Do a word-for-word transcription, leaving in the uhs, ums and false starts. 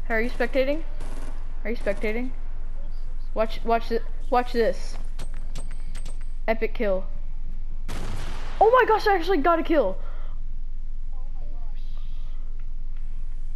Hey, are you spectating? Are you spectating? Watch, watch it. Watch this. Epic kill. Oh my gosh! I actually got a kill.